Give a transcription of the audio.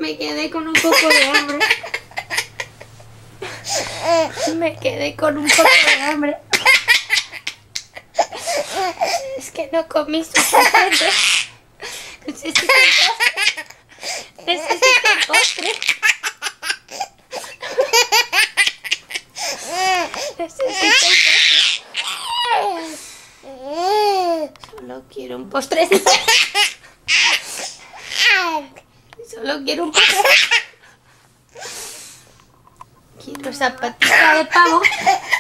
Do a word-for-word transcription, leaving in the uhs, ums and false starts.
me quedé con un poco de hambre. Me quedé con un poco de hambre. Es que no comí suficiente. Necesito un postre. Necesito un postre. Necesito un postre. Solo quiero un postrecito. Solo quiero un postre. Quiero zapatita de pavo.